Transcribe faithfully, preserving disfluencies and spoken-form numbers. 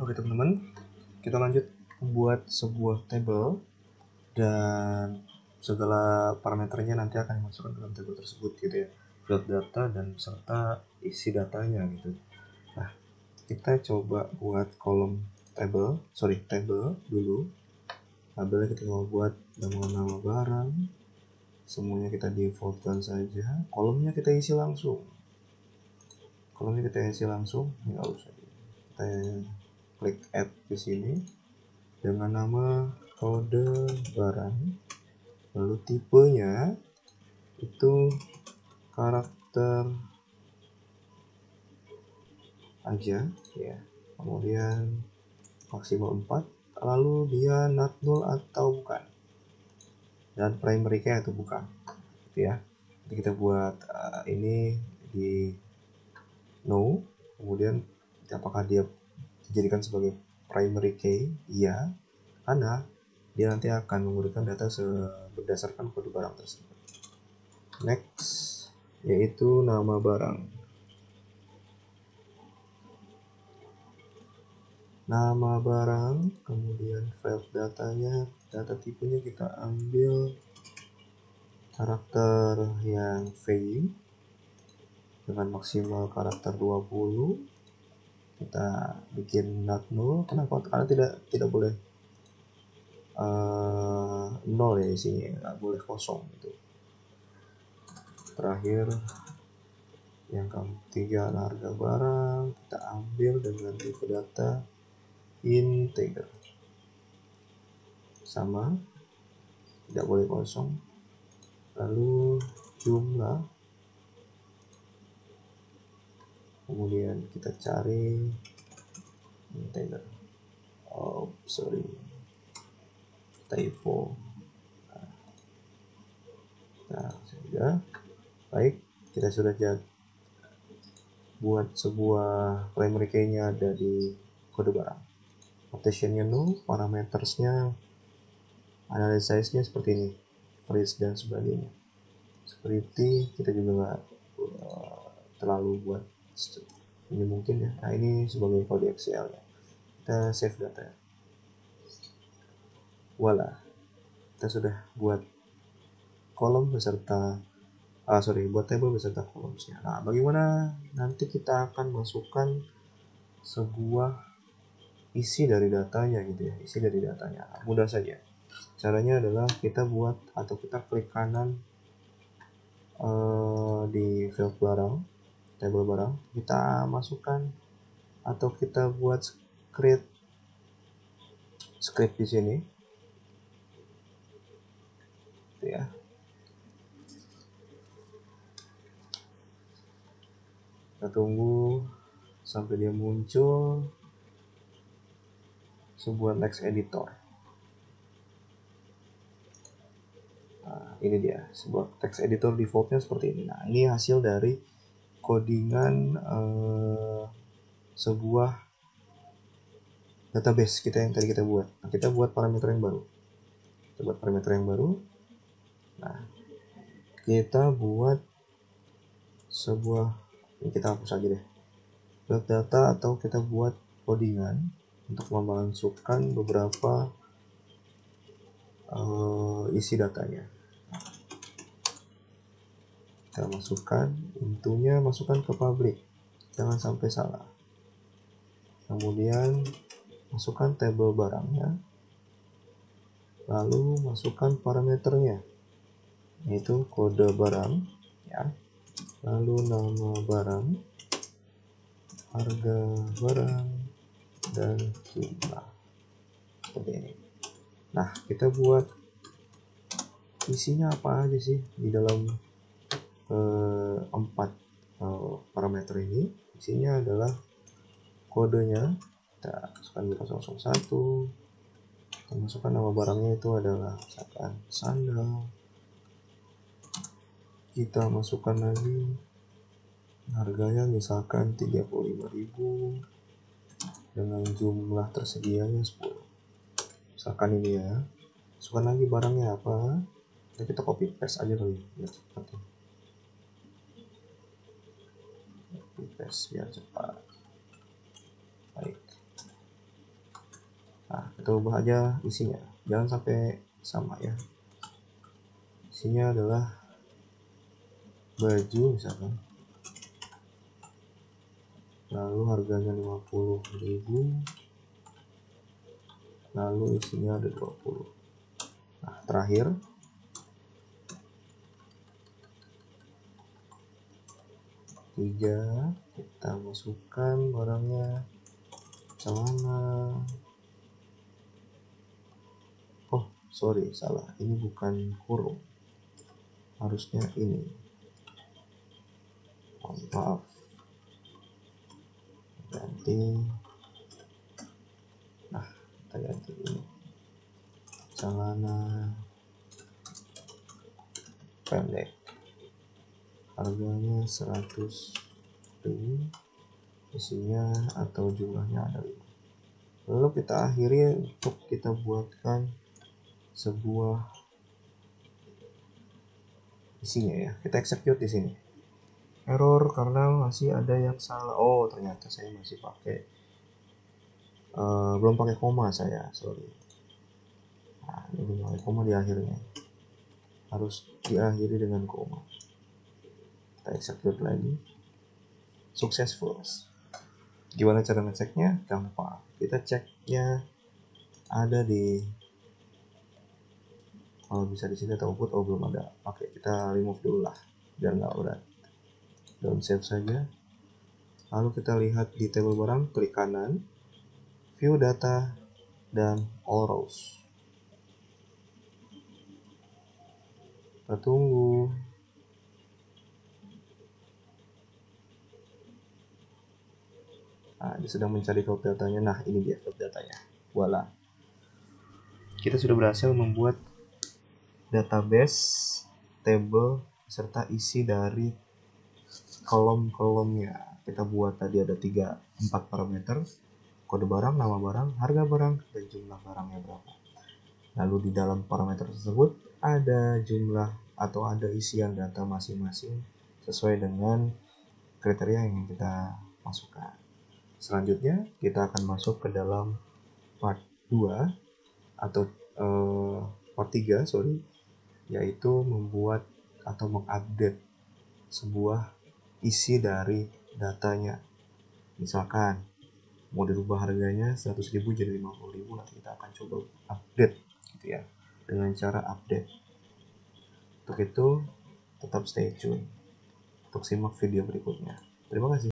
Oke teman-teman, kita lanjut membuat sebuah table dan segala parameternya nanti akan dimasukkan dalam table tersebut gitu ya, field data dan serta isi datanya gitu. Nah, kita coba buat kolom table, sorry table dulu. Tabelnya kita mau buat nama-nama barang, semuanya kita defaultkan saja. Kolomnya kita isi langsung. Kolomnya kita isi langsung, nggak usah. Kita klik add di sini dengan nama kode barang, lalu tipenya itu karakter aja ya, kemudian maksimal empat, lalu dia not null atau bukan, dan primary key atau bukan gitu ya. Jadi kita buat uh, ini di no, kemudian apakah dia dijadikan sebagai primary key? Iya, karena dia nanti akan memberikan data berdasarkan kode barang tersebut. Next, yaitu nama barang. Nama barang, kemudian field datanya, data tipenya kita ambil karakter yang value dengan maksimal karakter dua puluh. Kita bikin not null. Kenapa? Karena tidak tidak boleh uh, nol ya isinya, nggak boleh kosong gitu. Terakhir yang ketiga, harga barang kita ambil dengan tipe data integer, sama, tidak boleh kosong. Lalu jumlah, kemudian kita cari integer. Oh sorry, typo. Nah sudah baik, kita sudah jadi buat sebuah primary key-nya ada di kode barang. Notation-nya null, parametersnya, analysis-nya seperti ini, freeze dan sebagainya. Security kita juga nggak uh, terlalu buat ini mungkin ya. Nah ini sebagai kode Excel ya. Kita save data. Voila, kita sudah buat kolom beserta Ah, sorry, buat table beserta columns-nya. Nah, bagaimana nanti kita akan masukkan sebuah isi dari datanya gitu ya, isi dari datanya. Nah, mudah saja. Caranya adalah kita buat atau kita klik kanan uh, di field barang, table barang, kita masukkan atau kita buat script script di sini, gitu ya. Kita tunggu sampai dia muncul sebuah text editor. Nah, ini dia sebuah text editor defaultnya seperti ini. Nah, ini hasil dari codingan eh, sebuah database kita yang tadi kita buat. Nah, kita buat parameter yang baru. Kita buat parameter yang baru. Nah, kita buat sebuah, ini kita hapus aja deh, build data, atau kita buat codingan untuk memasukkan beberapa uh, isi datanya. Kita masukkan, intinya masukkan ke public, jangan sampai salah. Kemudian masukkan table barangnya, lalu masukkan parameternya, yaitu kode barang ya, lalu nama barang, harga barang, dan jumlah, seperti ini. Nah, kita buat isinya apa aja sih di dalam eh, empat eh, parameter ini. Isinya adalah kodenya, kita masukkan nol nol satu, kita masukkan nama barangnya itu adalah misalkan sandal, kita masukkan lagi harganya misalkan tiga puluh lima ribu dengan jumlah tersedianya sepuluh, misalkan ini ya. Masukkan lagi barangnya apa, jadi kita copy paste aja kali biar cepat ya. Copy paste biar cepat. Baik, kita ubah aja isinya, jangan sampai sama ya. Isinya adalah baju misalkan, lalu harganya lima puluh ribu, lalu isinya ada dua puluh. Nah, terakhir tiga, kita masukkan barangnya, celana. Oh sorry, salah, ini bukan kurung, harusnya ini. Oh, maaf, ganti. Nah, kita ganti ini, celana pendek, harganya seratus ribu, isinya atau jumlahnya ada lima. Lalu kita akhiri untuk kita buatkan sebuah isinya ya. Kita execute di sini. Error karena masih ada yang salah. Oh, ternyata saya masih pakai uh, belum pakai koma saya, sorry. Nah, ini belum pakai koma di akhirnya. Harus diakhiri dengan koma. Kita execute lagi. Successful. Gimana cara ngeceknya? Gampang. Kita ceknya ada di, kalau bisa di sini atau output. Oh belum ada. Oke, kita remove dulu lah biar nggak berat. Down save saja. Lalu kita lihat di table barang, klik kanan, view data, dan all rows. Kita tunggu. Nah, dia sedang mencari field datanya. Nah, ini dia field datanya. Voila. Kita sudah berhasil membuat database, table, serta isi dari kolom-kolomnya. Kita buat tadi ada tiga, empat parameter, kode barang, nama barang, harga barang, dan jumlah barangnya berapa. Lalu di dalam parameter tersebut ada jumlah atau ada isian data masing-masing sesuai dengan kriteria yang ingin kita masukkan. Selanjutnya kita akan masuk ke dalam part dua atau eh, part tiga, sorry, yaitu membuat atau mengupdate sebuah isi dari datanya. Misalkan mau dirubah harganya seratus ribu jadi lima puluh ribu, nanti kita akan coba update gitu ya, dengan cara update. Untuk itu tetap stay tune untuk simak video berikutnya. Terima kasih.